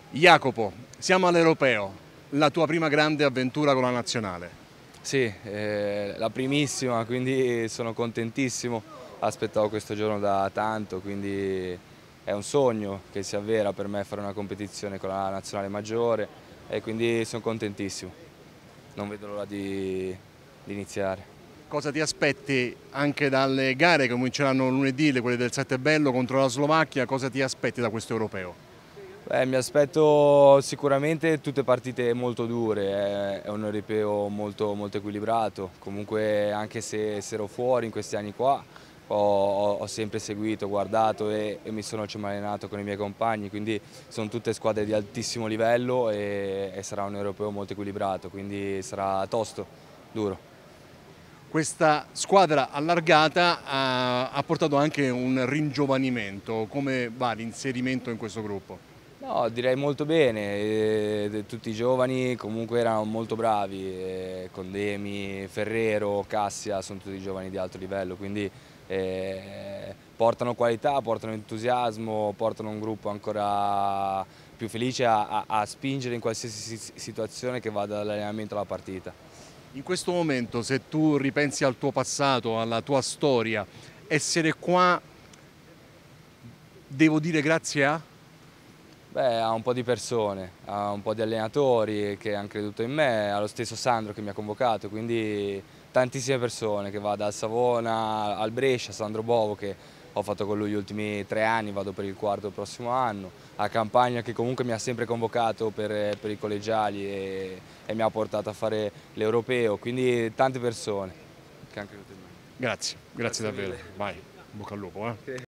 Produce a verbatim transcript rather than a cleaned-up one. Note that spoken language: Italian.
Jacopo, siamo all'Europeo, la tua prima grande avventura con la nazionale. Sì, eh, la primissima, quindi sono contentissimo, aspettavo questo giorno da tanto, quindi è un sogno che si avvera per me fare una competizione con la nazionale maggiore e quindi sono contentissimo, non vedo l'ora di, di iniziare. Cosa ti aspetti anche dalle gare che cominceranno lunedì, le quelle del Sette Bello contro la Slovacchia, cosa ti aspetti da questo Europeo? Beh, mi aspetto sicuramente tutte partite molto dure, è un europeo molto, molto equilibrato, comunque anche se, se ero fuori in questi anni qua ho, ho sempre seguito, guardato e, e mi sono allenato con i miei compagni, quindi sono tutte squadre di altissimo livello e, e sarà un europeo molto equilibrato, quindi sarà tosto, duro. Questa squadra allargata ha, ha portato anche un ringiovanimento, come va l'inserimento in questo gruppo? No, direi molto bene, eh, tutti i giovani comunque erano molto bravi, eh, Condemi, Ferrero, Cassia, sono tutti giovani di alto livello, quindi eh, portano qualità, portano entusiasmo, portano un gruppo ancora più felice a, a, a spingere in qualsiasi situazione che vada dall'allenamento alla partita. In questo momento, se tu ripensi al tuo passato, alla tua storia, essere qua, devo dire grazie a? Beh, a un po' di persone, a un po' di allenatori che hanno creduto in me, allo stesso Sandro che mi ha convocato, quindi tantissime persone che va dal Savona al Brescia, Sandro Bovo che ho fatto con lui gli ultimi tre anni, vado per il quarto il prossimo anno, a Campagna che comunque mi ha sempre convocato per, per i collegiali e, e mi ha portato a fare l'Europeo, quindi tante persone che hanno creduto in me. Grazie, grazie, Grazie davvero. mille. Vai, in bocca al lupo. Eh.